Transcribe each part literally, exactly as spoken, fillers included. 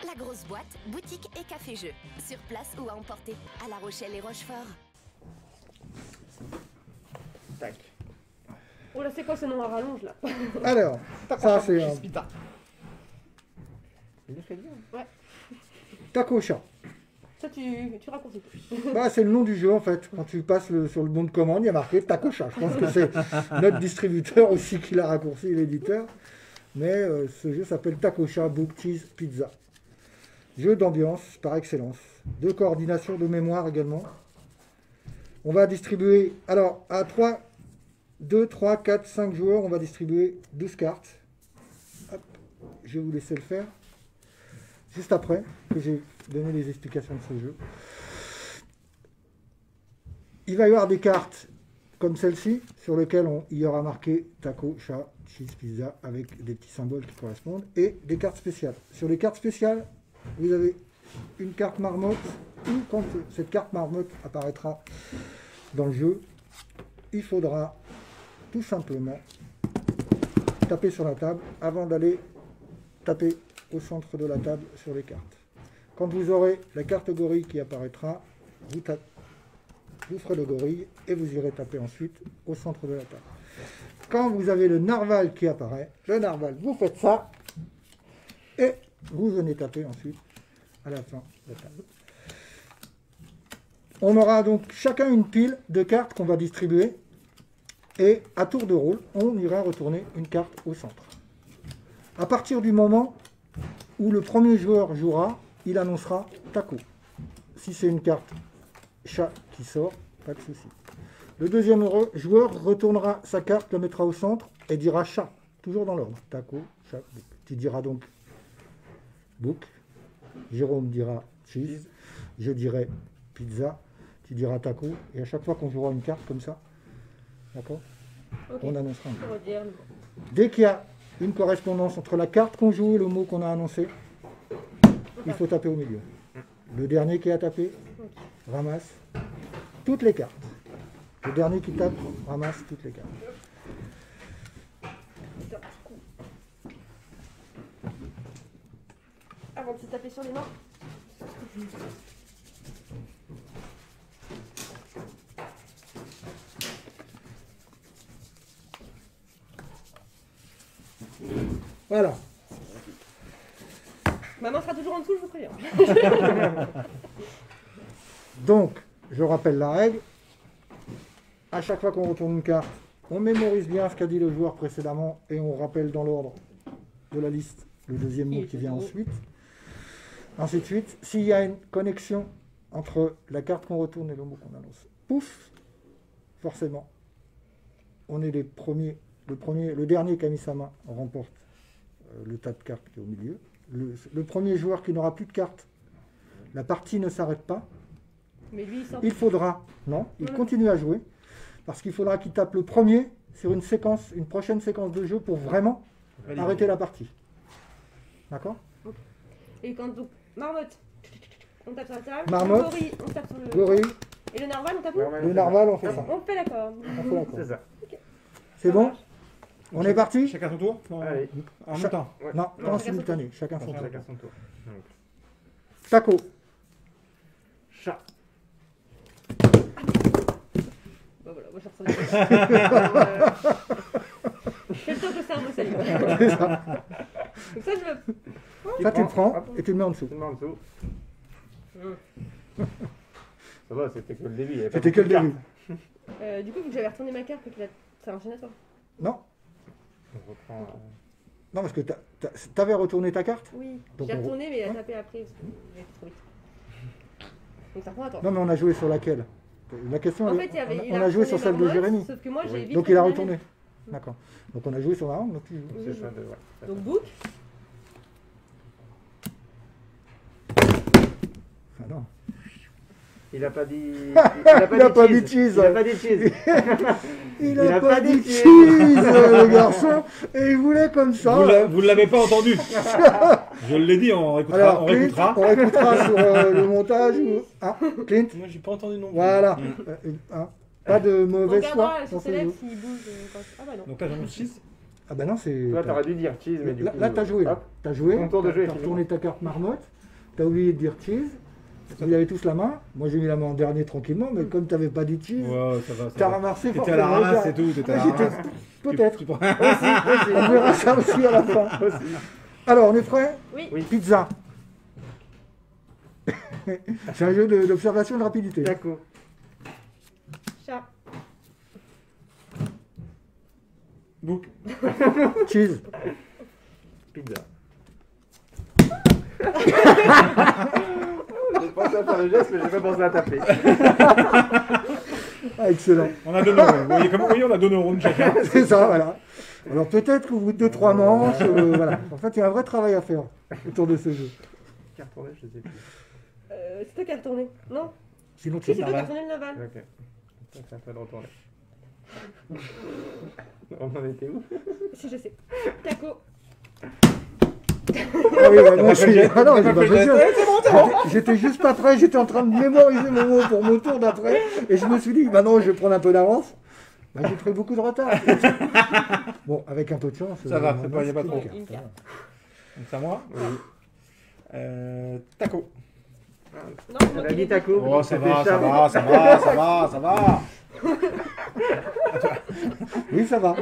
La grosse boîte, boutique et café-jeu. Sur place ou à emporter, à La Rochelle et Rochefort. Tac. Oh là, c'est quoi ce nom à rallonge là? Alors, ça c'est un Ouais. Taco-chat. Ça, tu, tu raccourcis tout. Bah, c'est le nom du jeu en fait. Quand tu passes le- sur le bon de commande, il y a marqué Taco-chat. Je pense que c'est notre distributeur aussi qui l'a raccourci, l'éditeur. Mais euh, ce jeu s'appelle Taco-chat Book Cheese Pizza. Jeu d'ambiance par excellence. De coordination, de mémoire également. On va distribuer, alors à trois, deux, trois, quatre, cinq joueurs, on va distribuer douze cartes. Hop, je vais vous laisser le faire. Juste après que j'ai donné les explications de ce jeu. Il va y avoir des cartes comme celle-ci, sur lesquelles on- il y aura marqué taco, chat, cheese, pizza, avec des petits symboles qui correspondent, et des cartes spéciales. Sur les cartes spéciales, vous avez une carte marmotte, ou quand cette carte marmotte apparaîtra dans le jeu, il faudra tout simplement taper sur la table avant d'aller taper au centre de la table sur les cartes. Quand vous aurez la carte gorille qui apparaîtra, vous, tapez, vous ferez le gorille et vous irez taper ensuite au centre de la table. Quand vous avez le narval qui apparaît, le narval, vous faites ça et vous venez taper ensuite à la fin de la table. On aura donc chacun une pile de cartes qu'on va distribuer et à tour de rôle, on ira retourner une carte au centre. À partir du moment où le premier joueur jouera, il annoncera taco. Si c'est une carte chat qui sort, pas de souci. Le deuxième re- joueur retournera sa carte, la mettra au centre et dira chat, toujours dans l'ordre. Taco, chat, book. Tu diras donc book. Jérôme dira cheese. Je dirai pizza. Tu diras taco. Et à chaque fois qu'on jouera une carte comme ça, d'accord, Ok. on annoncera un Pour redire le mot. Dès qu'il y a une correspondance entre la carte qu'on joue et le mot qu'on a annoncé, il faut taper au milieu. Le dernier qui a tapé ramasse toutes les cartes. Le dernier qui tape ramasse toutes les cartes. Avant de se taper sur les mains. Voilà. Ma main sera toujours en dessous, je vous préviens. Donc, je rappelle la règle. À chaque fois qu'on retourne une carte, on mémorise bien ce qu'a dit le joueur précédemment et on rappelle dans l'ordre de la liste le deuxième mot qui vient ensuite. Ainsi de suite. S'il y a une connexion entre la carte qu'on retourne et le mot qu'on annonce, pouf, forcément, on est les premiers. Le, premier, le dernier qui a mis sa main remporte euh, le tas de cartes qui est au milieu. Le, le premier joueur qui n'aura plus de cartes, la partie ne s'arrête pas. Mais lui, il sort. Il faudra, non, il Ouais. continue à jouer, parce qu'il faudra qu'il tape le premier sur une séquence, une prochaine séquence de jeu pour vraiment Valide. arrêter la partie. D'accord? Et quand donc, marmotte, on tape sur la table. Marmotte. Le gorille, on tape sur le. Gorille, Et le narval, on tape où? Normal, le c'est narval, on fait ça. On fait d'accord. On fait d'accord. C'est ça. C'est bon? On est parti? Chacun son tour non, Allez. En Cha- même temps. Ouais. Non, pas en chacun simultané, chacun son tour. Chacun son tour. Donc, Taco, chat. Bah voilà, moi je ressens Quel temps que le cerveau s'allume. Donc ça, je veux. ça tu le prends Hop, et tu le mets en dessous. tu le mets en dessous. Ça va, c'était que le début. il y avait pas C'était que le beaucoup de début. cartes. Euh, du coup, vu que j'avais retourné ma carte et que la... ça enchaîne à toi. Non, On reprend. euh, non, parce que t'as- t'as- t'avais retourné ta carte? Oui, Donc j'ai on- retourné, mais il a Hein tapé après. parce que j'ai été trop vite. Donc ça reprend à toi. Non, mais on a joué sur laquelle? La question, En elle fait, est- il y avait, on a- il on a a joué retourné sur celle de Marmotte, Jérémy. Sauf que moi, j'ai Oui. vite Donc il a retourné retourné. D'accord. Donc on a joué sur la rampe, donc tu joues. Oui, C'est oui. ça de. Ouais. la- Donc book. Ah non. Il a pas dit. Il a pas dit cheese. Il a pas dit cheese. Il a pas dit cheese, le garçon, et il voulait comme ça. Vous là. l'a- vous ne l'avez pas entendu. Je l'ai dit, on réécoutera. Alors, on Clint, réécoutera. on réécoutera sur euh, le montage. Ou... Ah, Clint, Moi, j'ai pas entendu non plus. voilà. Mm. Euh, hein, pas de On mauvaise foi regardera dans sur ce ses jeu. lèvres s'il bouge. euh, quand- Ah bah non. Donc là, j'en ai six. Ah bah non, c'est... Toi, t'aurais dû dire cheese, mais du Là, coup... là, t'as joué, là. hop. T'as joué, Ton tour de t'as- jeu est t'as fini. retourné ta carte marmotte, t'as oublié de dire cheese. Vous avez tous la main. Moi, j'ai mis la main en dernier tranquillement, mais comme t'avais pas dit cheese, Ouais, ça va. ça t'as va. ramassé T'étais à la forcément, ramasse, t'as- c'est tout. T'étais à la J'étais- ramasse. Peut-être. Tu prends- On verra ça aussi à la fin. Aussi. Alors, on est prêt? Oui. Oui. Pizza. C'est un jeu de- d'observation et de rapidité. Taco. Chat. Book. Cheese. Pizza. J'ai pensé à faire le geste, mais j'ai pas pensé à taper. Ah, excellent. On a deux neurones. Vous voyez, comme vous voyez, on a deux neurones chacun. C'est ça, voilà. Alors peut-être qu'au bout de deux trois manches, euh, voilà. En fait, il y a un vrai travail à faire autour de ce jeu. Carte tournée, je sais plus. Euh, c'est toi qui as retourné. Non? Sinon, Si, tu c'est toi qui as Naval. retourné le naval. Ok. Ça, c'est un peu de retourner. On en était où? Si, je sais. Taco. Ah oui, bah, moi, pas je fait le suis... geste, Ah non, t'as j'ai pas pas fait fait le le geste. geste. J'étais- J'étais juste pas prêt, j'étais en train de mémoriser mon mot pour mon tour d'après. Et je me suis dit, maintenant, je vais prendre un peu d'avance. Bah, j'ai pris beaucoup de retard. Bon, avec un peu de chance. Ça va, euh, c'est pas- y a pas c'est trop. une Une carte. carte. Donc c'est à moi. Euh, taco. Non, Elle moi a qui dit l'ai taco. Oh, ça C'était va, ça chat. va, ça va, ça va, ça va. Oui, ça va.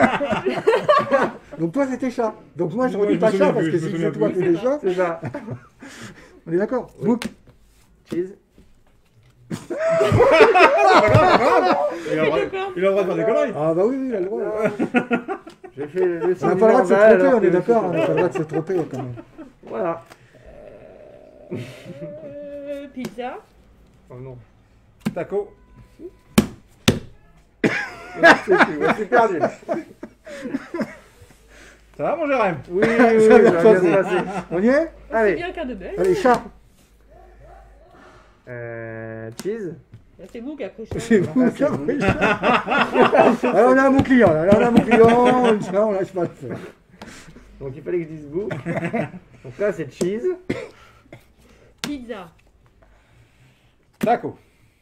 Donc toi, c'était chat. Donc moi, je Ouais, redis je me pas souviens chat parce plus, que je me si souviens c'est toi plus. qui es chat, C'est ça. on est d'accord. Oui. Book. Cheese. Il a, le droit, il a le droit de faire des conneries. Ah bah oui, oui, il a le droit. J'ai fait le On signe n'a du pas le droit de se normal, tromper, alors on est que- d'accord. On n'a pas le droit de se tromper quand même. Voilà. Euh, pizza. Oh non. Taco. C'est plus, ouais, c'est perdu. Ça va, mon Jérém? Oui, oui, oui, Ça ça vient de va bien se passer. passer. On y est? C'est Allez. bien qu'un de belle. Allez, chat. Euh, cheese. Là, c'est vous qui après chat. C'est vous Ah, qui c'est avez le chat. Alors on a un bon client là. Là, on a un bon client. Tiens, on lâche pas le faire. Donc il fallait que je dise book. Donc là c'est cheese. Pizza. Taco.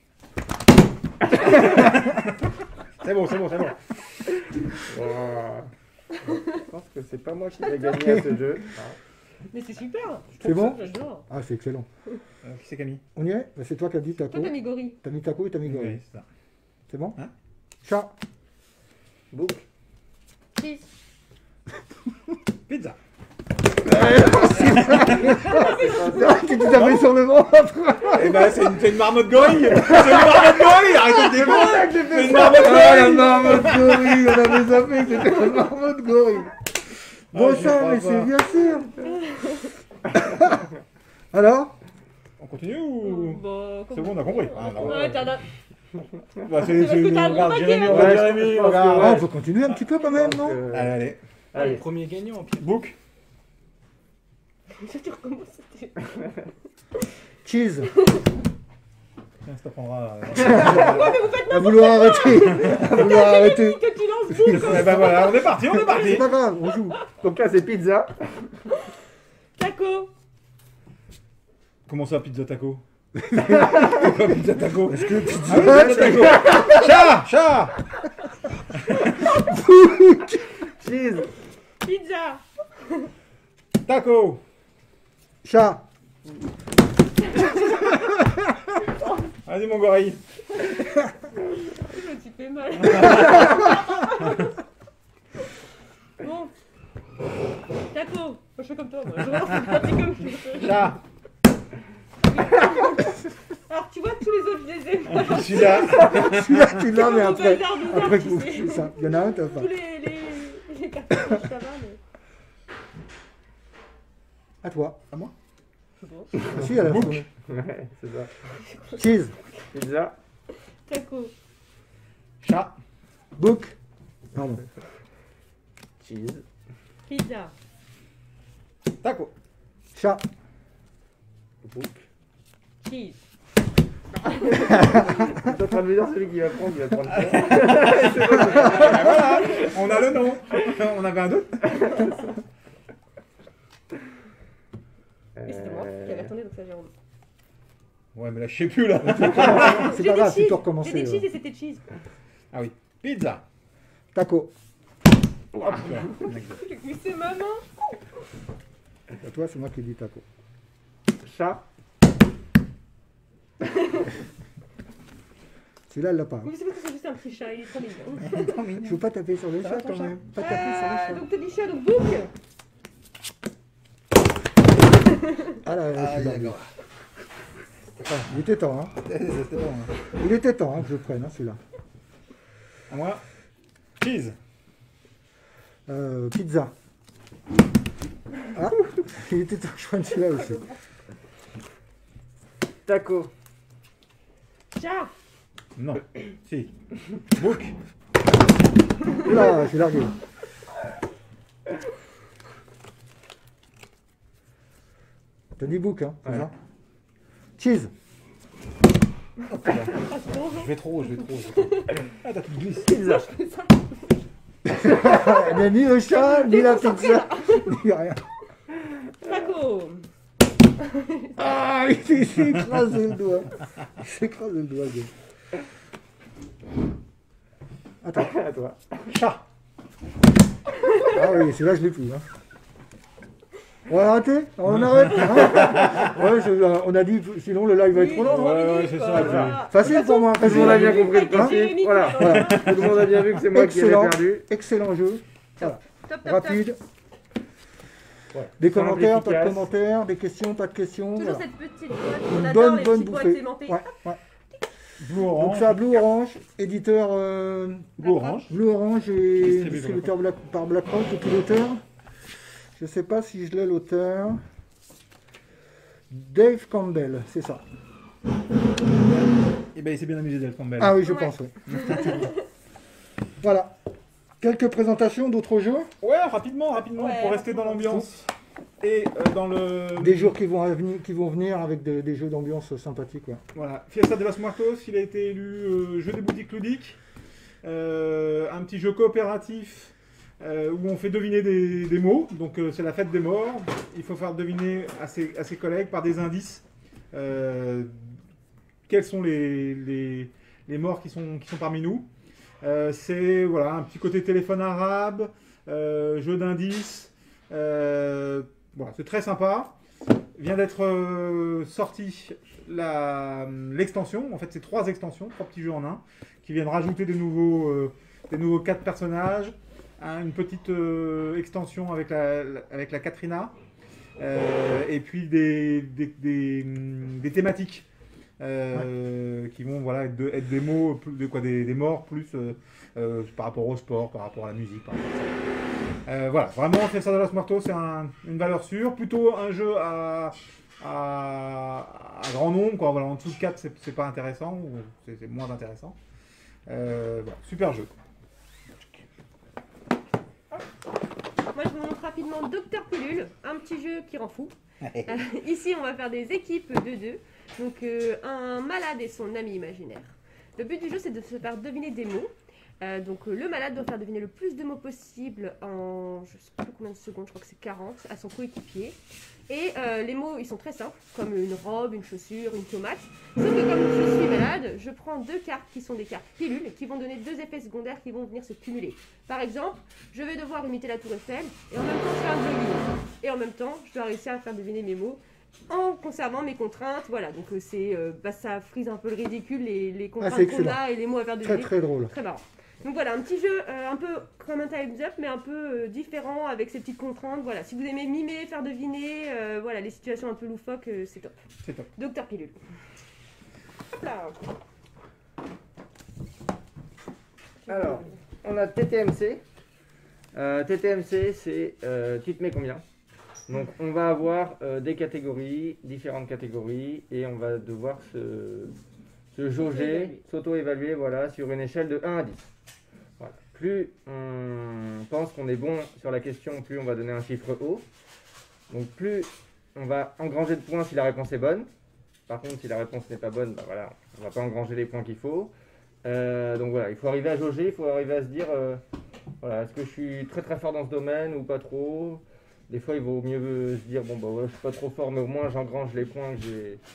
C'est bon, c'est bon, c'est bon. Wow. Je pense que c'est pas moi qui vais gagner à ce jeu. Ah. Mais c'est super. C'est bon? J'adore. Ah, c'est excellent. Euh, qui c'est Camille? On y est? Bah, c'est toi qui as dit taco. Toi, t'as mis gorille. T'as mis taco et t'as mis gorille. Oui, c'est ça. C'est bon? Hein? Chat. Book. Cheese. Pizza. Tu t'es tapé sur le ventre. Eh ben, c'est une, c'est une marmotte gorille. C'est une marmotte gorille. Arrêtez de déconner. C'est une marmotte Ah, la gorille. marmotte gorille. On avait zappé que c'était la marmotte gorille. Bon Ah, j'y sang, crois mais pas. c'est bien sûr. Alors? On continue ou... Bon, C'est bon, on a compris. Ah, non. Ouais, t'en as. Bah, c'est, Parce c'est, que t'as regarde, remarqué, Jérémy, hein. regarde Ouais, Jérémy, je pense que regarde. ouais. Ah, on peut continuer un petit peu quand même, non? Euh, Allez, allez. Allez. Premier gagnant, puis Book. Tu recommences. c'était- Cheese. Tiens, ça prendra. euh, À vouloir arrêter. À vouloir arrêter. Que tu lances tout. Eh ben voilà, on est parti, on est C'est parti. pas grave, on joue. Donc là c'est pizza. Taco. Comment ça, pizza taco? C'est quoi pizza taco? Est-ce que pizza Ah oui, taco? Chat, chat. Cheese. Pizza. Taco. Chat. Vas-y, mon gorille. Je me suis fait mal. Bon. Taco. Moi, je fais comme toi, moi. Je relance, c'est parti comme je veux. Chat. Alors, tu vois, tous les autres, je les ai. Moi, Je suis là. Celui-là, tu l'as, mais Mon après. bazar bizarre, Après, tu coup, sais. c'est ça. Il y en a un, t'as pas. Tous les, les, les cartons, ça va, mais. À toi. À moi. C'est bon. Ah, si, à la Book. fin. Ouais, c'est ça. Cheese. Pizza. Taco. Chat. Book. Pardon. Cheese. Pizza. Taco. Chat. Book. Cheese. T'es en train de me dire celui qui va prendre, il va prendre. Ah, voilà, on a le nom. On avait un doute. Et c'était moi qui avais retourné, donc ça, Jérôme. Ouais, mais là, je sais plus là. C'est J'ai pas des grave, tu cheese. peux recommencer. J'ai des euh. cheese et c'était cheese. Ah oui. Pizza. Taco. Hop là. D'accord. J'ai glissé ma main. À toi, c'est moi qui dis taco. Chat. Celui-là, elle l'a pas. Oui, c'est parce que c'est juste un petit chat, il est trop mignon. Je veux pas taper sur le Ça chat va, ton quand chat même. Pas taper sur le Euh, chat. donc t'as dit chat, donc bouc. Ah là, là, je suis barbu. d'accord. Ah, il était temps, hein. C'était bon. Hein. Il était temps hein, que je prenne hein, celui-là. À moi. Cheese. Euh, pizza. Ah, il était temps que je prenne celui-là aussi. Taco. Chat. Non. Si. Book. Là, je suis largué. T'as dit book, hein, c'est Ouais. ça? Cheese. Ah, c'est bon, Je vais trop, je vais trop. Je vais trop. Ah, t'as tout glissé. Pizza. Elle n'a ni le chat, ni la pizza, ni rien. taco. Ah, il s'est il s'est écrasé le doigt. Il s'est écrasé le doigt. Guy. Attends. À toi. Chat. Ah oui, celui-là, je l'ai plus. Hein. On va arrêter? On arrête hein. Ouais, je- on a dit, sinon le live va être trop long. Ouais, hein. ouais, c'est ça, Voilà. Facile pour moi. Tout le monde a bien compris le Hein principe. Voilà. Voilà. Tout le monde a bien vu que c'est moi qui avais Excellent. perdu. Excellent jeu. Top, top, top. Rapide. Ouais. Des Simple, commentaires, pas de efficace. commentaires, des questions, pas de questions. Toujours Voilà. cette petite boîte. On Une adore bonne, les bonne petits pots bouffée. agrémentés. Ouais, ouais. Blue orange. Donc ça, Blue Orange, éditeur euh, Blue orange. Blue Orange et Distribué distributeur Black- par BlackRock. Et puis l'auteur, je sais pas si je l'ai l'auteur. Dave Campbell, c'est ça. Et ben il s'est bien amusé Dave Campbell. Ah oui, je Ouais. pense, oui. Voilà. Quelques présentations d'autres jeux. Ouais, rapidement, rapidement, Ouais, pour rester dans l'ambiance. Et euh, dans le... Des jours qui vont, à venir, qui vont venir avec de- des jeux d'ambiance sympathiques. Ouais. Voilà, Fiesta de los Muertos, il a été élu euh, jeu des boutiques ludiques. Euh, un petit jeu coopératif euh, où on fait deviner des, des mots. Donc euh, c'est la fête des morts. Il faut faire deviner à ses, à ses collègues par des indices euh, quels sont les, les, les morts qui sont, qui sont parmi nous. Euh, c'est voilà, un petit côté téléphone arabe, euh, jeu d'indices. Euh, voilà, c'est très sympa. Vient d'être euh, sorti la- l'extension. En fait, c'est trois extensions, trois petits jeux en un, qui viennent rajouter des nouveaux, euh, des nouveaux quatre personnages, hein, une petite euh, extension avec la, la- avec la Katrina, euh, et puis des, des, des, hum, des thématiques euh, qui vont voilà, être, de- être des mots, plus- de quoi, des, des morts plus euh, euh, par rapport au sport, par rapport à la musique. Par rapport à ça. Euh, voilà, vraiment, Fiesta de los Muertos, c'est un- une valeur sûre. Plutôt un jeu à, à, à grand nombre, quoi. Voilà, en dessous de quatre, c'est c'est pas intéressant, ou c'est c'est moins intéressant. Euh, voilà, super jeu. Moi, je vous montre rapidement Docteur Pilule, un petit jeu qui rend fou. Euh, ici, on va faire des équipes de deux. Donc, euh, un malade et son ami imaginaire. Le but du jeu, c'est de se faire deviner des mots. Euh, donc, euh, le malade doit faire deviner le plus de mots possible en, je sais plus combien de secondes, je crois que c'est quarante, à son coéquipier. Et euh, les mots, ils sont très simples, comme une robe, une chaussure, une tomate. Sauf que comme je suis malade, je prends deux cartes qui sont des cartes pilules, qui vont donner deux effets secondaires qui vont venir se cumuler. Par exemple, je vais devoir imiter la tour Eiffel, et en même temps faire un jogging. Et en même temps, je dois réussir à faire deviner mes mots, en conservant mes contraintes. Voilà, donc euh, c'est, euh, bah, ça frise un peu le ridicule, les, les c'est contraintes qu'on excellent. a et les mots à faire Très deviner. très drôle. Très marrant. Donc voilà, un petit jeu euh, un peu comme un Time's Up, mais un peu euh, différent avec ses petites contraintes. Voilà, si vous aimez mimer, faire deviner, euh, voilà, les situations un peu loufoques, euh, c'est top. C'est top. Docteur Pilule. Hop là. Alors, on a T T M C. Euh, T T M C, c'est euh, tu te mets combien? Donc, on va avoir euh, des catégories, différentes catégories, et on va devoir se, se jauger, s'auto-évaluer, voilà, sur une échelle de un à dix. Voilà. Plus on pense qu'on est bon sur la question, plus on va donner un chiffre haut. Donc, plus on va engranger de points si la réponse est bonne. Par contre, si la réponse n'est pas bonne, bah voilà, on ne va pas engranger les points qu'il faut. Euh, donc voilà, il faut arriver à jauger, il faut arriver à se dire, euh, voilà, est-ce que je suis très très fort dans ce domaine ou pas trop? Des fois, il vaut mieux se dire, bon bah ouais, je suis pas trop fort, mais au moins j'engrange les points que j'ai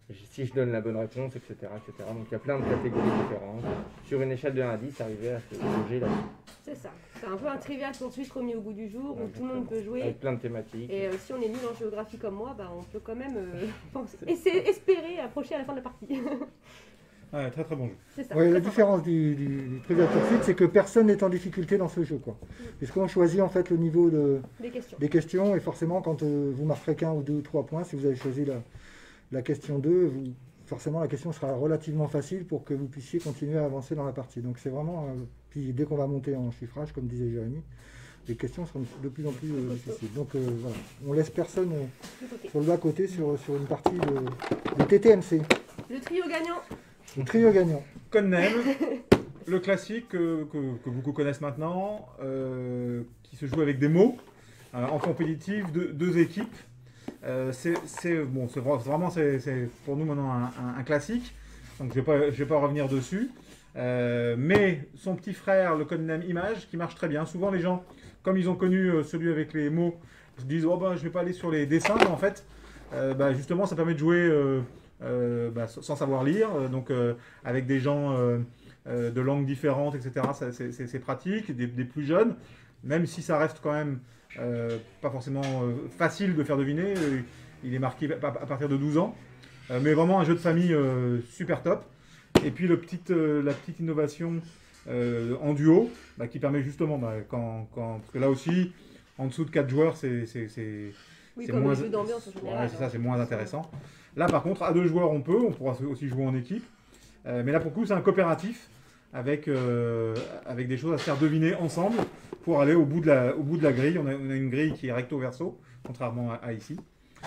si je donne la bonne réponse, et cetera, et cetera. Donc il y a plein de catégories différentes. Sur une échelle de un à dix, arriver à se loger là-dessus. C'est ça. C'est un peu un trivial poursuite remis au bout du jour où Ouais, tout le monde peut jouer. Avec plein de thématiques. Et euh, si on est nul en géographie comme moi, bah, on peut quand même euh, penser- essayer- espérer approcher à la fin de la partie. Ouais, très très bon jeu. C'est ça. Ouais, très la sympa. différence du, du, du Trivial Pursuit, c'est que personne n'est en difficulté dans ce jeu, quoi. Puisqu'on choisit en fait le niveau de, Des questions. des questions, et forcément, quand euh, vous marquerez qu'un ou deux ou trois points, si vous avez choisi la, la question deux, vous, forcément la question sera relativement facile pour que vous puissiez continuer à avancer dans la partie. Donc c'est vraiment, euh, puis dès qu'on va monter en chiffrage, comme disait Jérémy, les questions seront de plus en plus euh, difficiles. Donc euh, voilà, on laisse personne euh, Du côté. sur le bas-côté sur, sur une partie de, de T T M C, Le trio gagnant. le trio gagnant. Codename, le classique euh, que, que beaucoup connaissent maintenant, euh, qui se joue avec des mots, euh, en compétitif, deux, deux équipes. Euh, c'est c'est- bon, c'est vra- vraiment c'est c'est pour nous maintenant un, un- un classique, donc je ne vais, pas- je vais pas revenir dessus. Euh, mais son petit frère, le Codename Image, qui marche très bien. Souvent les gens, comme ils ont connu euh, celui avec les mots, se disent oh, bah, je ne vais pas aller sur les dessins, mais en fait, euh, bah, justement, ça permet de jouer euh, euh, bah, sans savoir lire, euh, donc euh, avec des gens euh, euh, de langues différentes, et cetera. Ça, c'est- C'est c'est pratique, des, des plus jeunes, même si ça reste quand même euh, pas forcément euh, facile de faire deviner. euh, il est marqué à, à partir de douze ans, euh, mais vraiment un jeu de famille euh, super top. Et puis le petit, euh, la petite innovation euh, en duo, bah, qui permet justement, bah, quand, quand- parce que là aussi, en dessous de quatre joueurs, c'est c'est- c'est- Oui, c'est comme moins, le jeu d'ambiance en général. ouais, c'est ça, hein. c'est moins intéressant. Là, par contre, à deux joueurs, on peut, on pourra aussi jouer en équipe. Euh, mais là, pour le coup, c'est un coopératif avec, euh, avec des choses à se faire deviner ensemble pour aller au bout de la, au bout de la grille. On a, on a une grille qui est recto-verso, contrairement à, à ici.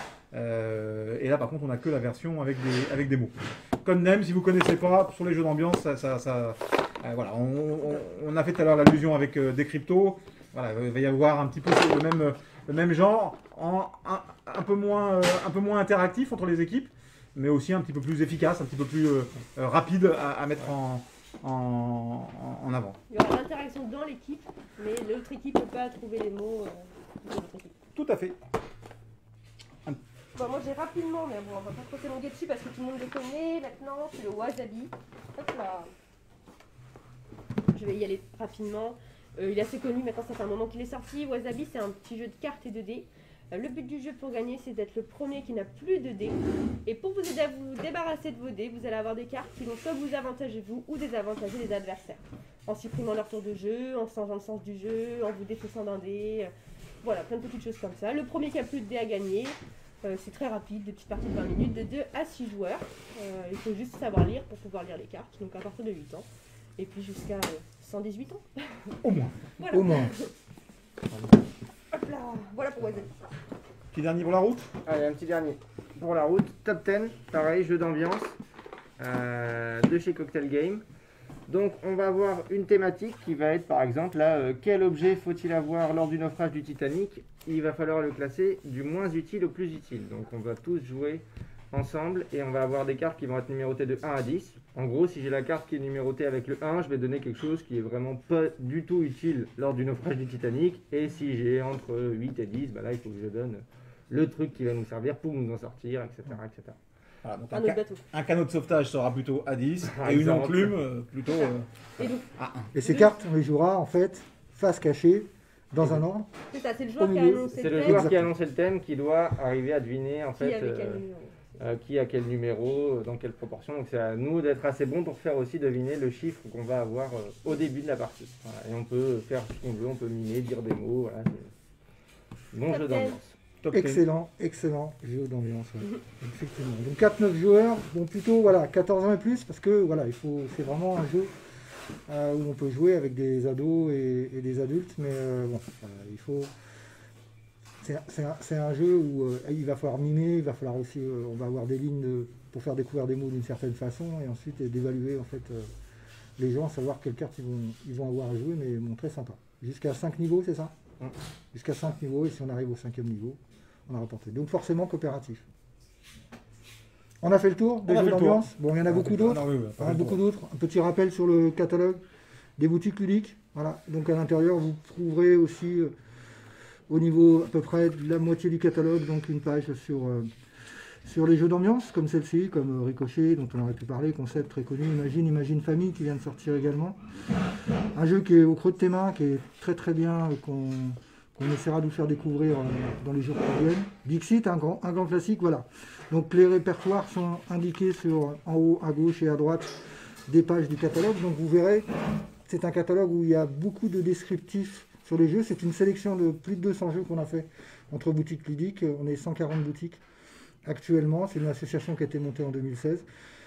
Euh, et là, par contre, on n'a que la version avec des, avec des mots. Codename, si vous ne connaissez pas, sur les jeux d'ambiance, ça, ça, ça- euh, voilà, on, on- on a fait tout à l'heure l'allusion avec euh, des cryptos. Voilà, il va y avoir un petit peu le même, le même genre, en, un, un peu moins, euh, un peu moins interactif entre les équipes, mais aussi un petit peu plus efficace, un petit peu plus euh, euh, rapide à, à mettre en, en, en avant. Il y aura l'interaction dans l'équipe, mais l'autre équipe ne peut pas trouver les mots euh, de l'autre équipe. Tout à fait. Bon, moi j'ai rapidement, mais bon, on va pas trop s'élonguer dessus parce que tout le monde le connaît maintenant, c'est le Wasabi. Hop là. Je vais y aller rapidement. Euh, il est assez connu, maintenant ça fait un moment qu'il est sorti. Wasabi, c'est un petit jeu de cartes et de dés. Euh, le but du jeu pour gagner, c'est d'être le premier qui n'a plus de dés. Et pour vous aider à vous débarrasser de vos dés, vous allez avoir des cartes qui vont soit vous avantager vous ou désavantager les adversaires. En supprimant leur tour de jeu, en changeant le sens du jeu, en vous défaussant d'un dé. euh, Voilà, plein de petites choses comme ça. Le premier qui a plus de dés à gagner. Euh, c'est très rapide, des petites parties de vingt minutes, de deux à six joueurs. Euh, il faut juste savoir lire pour pouvoir lire les cartes, donc à partir de huit ans. Et puis jusqu'à euh, cent dix-huit ans. Au moins. Voilà. Au moins. Hop là, voilà pour Wasabi. Petit dernier pour la route. Allez, un petit dernier. Pour la route, top dix, pareil, jeu d'ambiance, euh, de chez Cocktail Game. Donc on va avoir une thématique qui va être par exemple là, euh, quel objet faut-il avoir lors du naufrage du Titanic? Il va falloir le classer du moins utile au plus utile. Donc on va tous jouer ensemble et on va avoir des cartes qui vont être numérotées de un à dix. En gros, si j'ai la carte qui est numérotée avec le un, je vais donner quelque chose qui est vraiment pas du tout utile lors du naufrage du Titanic. Et si j'ai entre huit et dix, bah là il faut que je donne le truc qui va nous servir pour nous en sortir, et cetera et cetera. Voilà, donc Un un, autre ca- bateau. un canot de sauvetage sera plutôt à dix Par et une exemple. enclume euh, plutôt euh, Et donc, à un. Et ces cartes, on les jouera en fait face cachée, dans un ordre. c'est ça, c'est le joueur Au qui a milieu. annoncé C'est le le thème, joueur qui a Exactement. annoncé le thème qui doit arriver à deviner en qui fait avec euh, quel numéro. euh, qui a quel numéro, euh, dans quelle proportion. Donc c'est à nous d'être assez bons pour faire aussi deviner le chiffre qu'on va avoir euh, au début de la partie. Voilà. Et on peut faire ce qu'on veut, on peut mimer, dire des mots. Voilà. c'est- Bon jeu Top d'ambiance. Top ten. Excellent, excellent jeu d'ambiance. Ouais. Effectivement. Donc quatre neuf joueurs, bon plutôt voilà, quatorze ans et plus, parce que voilà, il faut, c'est vraiment un jeu euh, où on peut jouer avec des ados et, et des adultes, mais euh, bon, voilà, il faut. C'est c'est un, c'est un jeu où euh, il va falloir mimer, il va falloir aussi, euh, on va avoir des lignes de- pour faire découvrir des mots d'une certaine façon, et ensuite euh, d'évaluer en fait euh, les gens, savoir quelles cartes ils vont, ils vont avoir à jouer, mais bon, très sympa. Jusqu'à cinq niveaux, c'est ça? Mm. Jusqu'à cinq niveaux, et si on arrive au cinquième niveau, on a rapporté. Donc forcément coopératif. On a fait le tour des On a jeux fait le tour. d'ambiance. Bon, il y en a beaucoup d'autres. Ah, non, oui, oui, pas Hein, mal de beaucoup tour. d'autres. Un petit rappel sur le catalogue des boutiques ludiques. Voilà. Donc à l'intérieur, vous trouverez aussi euh, au niveau à peu près de la moitié du catalogue, donc une page sur, euh, Sur les jeux d'ambiance, comme celle-ci, comme Ricochet, dont on aurait pu parler, concept très connu, Imagine, Imagine Famille, qui vient de sortir également. Un jeu qui est au creux de tes mains, qui est très très bien, qu'on qu'on essaiera de vous faire découvrir euh, dans les jours qui viennent. Dixit, un grand, un grand classique, voilà. Donc les répertoires sont indiqués sur, en haut, à gauche et à droite des pages du catalogue. Donc vous verrez, c'est un catalogue où il y a beaucoup de descriptifs sur les jeux. C'est une sélection de plus de deux cents jeux qu'on a fait entre boutiques ludiques. On est cent quarante boutiques actuellement. C'est une association qui a été montée en deux mille seize.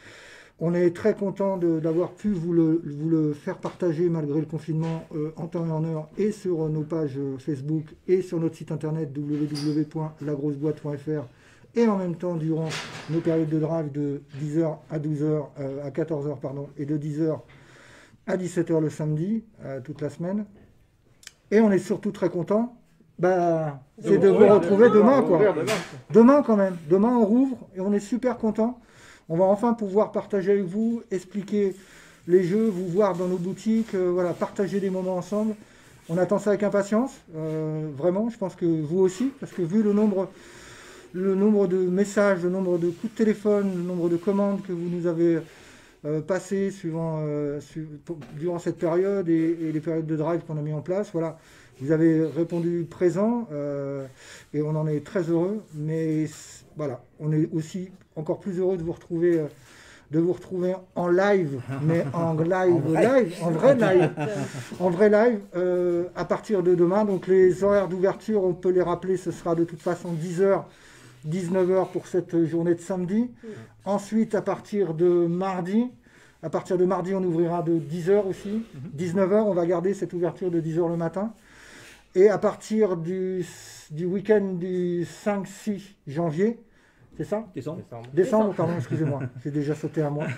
On est très content d'avoir pu vous le, vous le faire partager malgré le confinement euh, en temps et en heure et sur nos pages Facebook et sur notre site internet w w w point la grosse boîte point f r et en même temps durant nos périodes de drive de dix heures à douze heures, euh, à quatorze heures pardon, et de dix heures à dix-sept heures le samedi, euh, toute la semaine. Et on est surtout très content, bah, c'est de vous retrouver demain, quoi. Demain quand même, demain on rouvre et on est super content. On va enfin pouvoir partager avec vous, expliquer les jeux, vous voir dans nos boutiques, euh, voilà, partager des moments ensemble. On attend ça avec impatience, euh, vraiment, je pense que vous aussi, parce que vu le nombre, le nombre de messages, le nombre de coups de téléphone, le nombre de commandes que vous nous avez euh, passées suivant, euh, su, pour, durant cette période et, et les périodes de drive qu'on a mis en place, voilà, vous avez répondu présent euh, et on en est très heureux, mais voilà, on est aussi encore plus heureux de vous retrouver, euh, de vous retrouver en live, mais en live, en live, en vrai live, en vrai live, euh, à partir de demain. Donc les horaires d'ouverture, on peut les rappeler, ce sera de toute façon dix heures, dix-neuf heures pour cette journée de samedi. Mmh. Ensuite, à partir de mardi, à partir de mardi, on ouvrira de dix heures aussi, mmh. dix-neuf heures, on va garder cette ouverture de dix heures le matin. Et à partir du, du week-end du cinq six janvier, c'est ça ? Décembre. Décembre, décembre pardon, excusez-moi, j'ai déjà sauté un mois.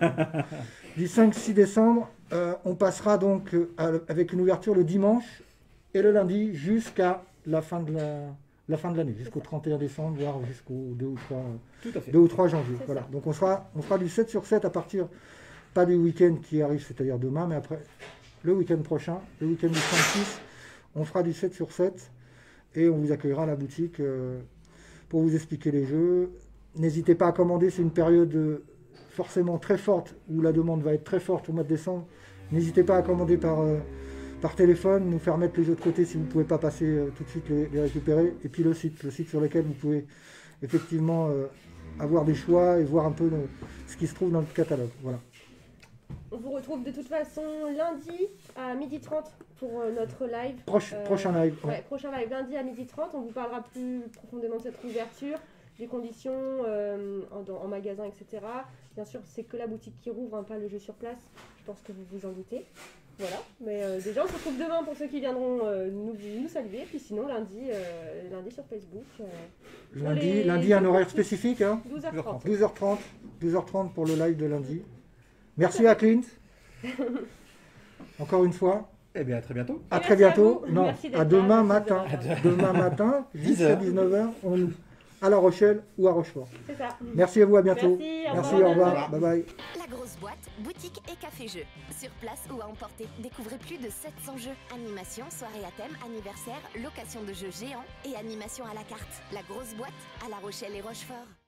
Du cinq six décembre, euh, on passera donc à, avec une ouverture le dimanche et le lundi jusqu'à la fin de la, la fin de l'année, jusqu'au trente et un décembre, voire jusqu'au deux ou trois janvier. Voilà. Donc on sera, on fera du sept sur sept à partir, pas du week-end qui arrive, c'est-à-dire demain, mais après le week-end prochain, le week-end du cinq six, on fera du sept sur sept et on vous accueillera à la boutique euh, pour vous expliquer les jeux. N'hésitez pas à commander, c'est une période forcément très forte où la demande va être très forte au mois de décembre. N'hésitez pas à commander par, euh, par téléphone, nous faire mettre les jeux de côté si vous ne pouvez pas passer euh, tout de suite les, les récupérer. Et puis le site, le site sur lequel vous pouvez effectivement euh, avoir des choix et voir un peu nos, ce qui se trouve dans le catalogue. Voilà. On vous retrouve de toute façon lundi à midi trente pour notre live. Proche, euh, prochain live. Ouais, ouais, prochain live lundi à midi trente. On vous parlera plus profondément de cette ouverture, des conditions euh, en, en magasin, et cetera. Bien sûr, c'est que la boutique qui rouvre, hein, pas le jeu sur place. Je pense que vous vous en doutez. Voilà. Mais euh, déjà, on se retrouve demain pour ceux qui viendront euh, nous, nous saluer. Puis sinon, lundi, euh, lundi sur Facebook. Euh, lundi, lundi un horaire spécifique. Hein, douze heures trente. douze heures trente. douze heures trente pour le live de lundi. Merci à Clint. Encore une fois. Eh bien, à très bientôt. À très bientôt. À non, à demain matin. Demain matin, jusqu'à dix-neuf heures, on nous à La Rochelle ou à Rochefort. C'est ça. Merci à vous, à bientôt. Merci, au Merci, revoir. au revoir. Bye bye. La grosse boîte, boutique et café-jeux. Sur place ou à emporter. Découvrez plus de sept cents jeux. Animation, soirée à thème, anniversaire, location de jeux géants et animation à la carte. La grosse boîte à La Rochelle et Rochefort.